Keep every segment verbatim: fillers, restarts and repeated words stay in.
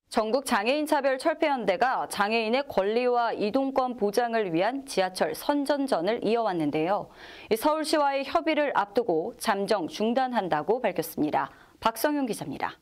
전국 장애인차별철폐연대가 장애인의 권리와 이동권 보장을 위한 지하철 선전전을 이어왔는데요. 서울시와의 협의를 앞두고 잠정 중단한다고 밝혔습니다. 박성윤 기자입니다.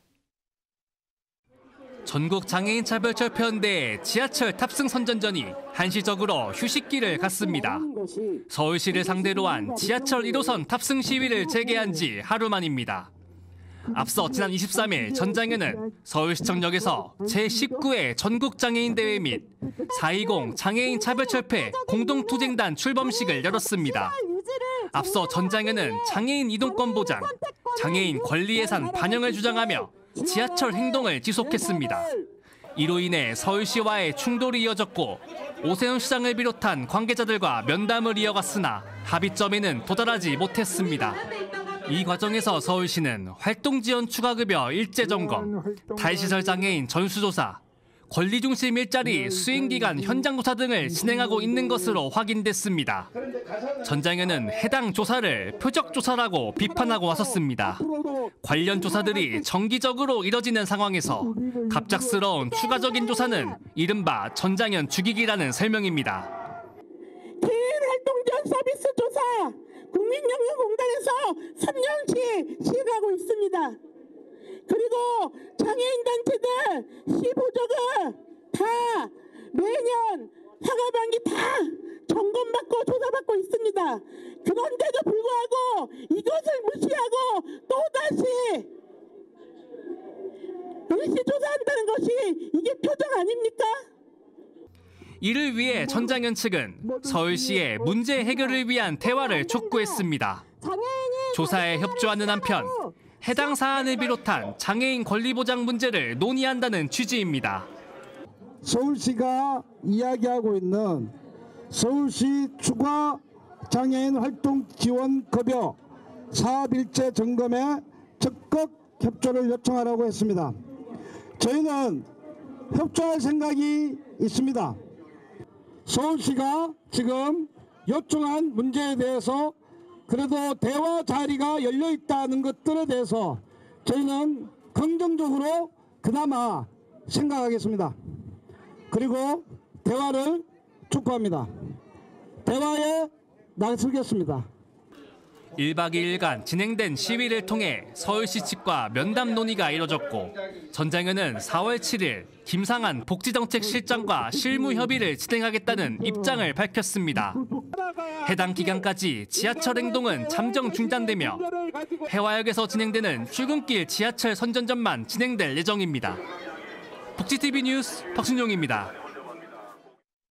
전국 장애인차별철폐연대의 지하철 탑승 선전전이 한시적으로 휴식기를 갖습니다. 서울시를 상대로 한 지하철 일 호선 탑승 시위를 재개한 지 하루 만입니다. 앞서 지난 이십삼 일 전장에는 서울시청역에서 제십구 회 전국장애인대회 및 사이공 장애인 차별철폐 공동투쟁단 출범식을 열었습니다. 앞서 전장에는 장애인 이동권 보장, 장애인 권리 예산 반영을 주장하며 지하철 행동을 지속했습니다. 이로 인해 서울시와의 충돌이 이어졌고 오세훈 시장을 비롯한 관계자들과 면담을 이어갔으나 합의점에는 도달하지 못했습니다. 이 과정에서 서울시는 활동지원 추가급여 일제점검, 탈시설 장애인 전수조사, 권리중심 일자리 수행기간 현장조사 등을 진행하고 있는 것으로 확인됐습니다. 전장에는 해당 조사를 표적조사라고 비판하고 나섰습니다. 관련 조사들이 정기적으로 이뤄지는 상황에서 갑작스러운 추가적인 조사는 이른바 전장현 죽이기라는 설명입니다. 개인 활동지원 서비스 조사 국민연금공단에서 삼 년치 시행하고 있습니다. 그리고 장애인 단체들 시보조금 다 매년 하반기 다 점검받고 조사받고 있습니다. 그런데도 불구하고 이것을 무시하고 또다시 일시 조사한다는 것이 이게 표적 아닙니까? 이를 위해 전장현 측은 서울시의 문제 해결을 위한 대화를 촉구했습니다. 조사에 협조하는 한편 해당 사안을 비롯한 장애인 권리 보장 문제를 논의한다는 취지입니다. 서울시가 이야기하고 있는 서울시 추가 장애인 활동 지원 급여 사업 일제 점검에 적극 협조를 요청하라고 했습니다. 저희는 협조할 생각이 있습니다. 서울시가 지금 요청한 문제에 대해서 그래도 대화 자리가 열려 있다는 것들에 대해서 저희는 긍정적으로 그나마 생각하겠습니다. 그리고 대화를 촉구합니다. 대화에 나서겠습니다. 일박 이일간 진행된 시위를 통해 서울시 측과 면담 논의가 이뤄졌고 전장현은 사월 칠일 김상한 복지정책실장과 실무 협의를 진행하겠다는 입장을 밝혔습니다. 해당 기간까지 지하철 행동은 잠정 중단되며 해화역에서 진행되는 출근길 지하철 선전전만 진행될 예정입니다. 복지티비 뉴스 박순용입니다.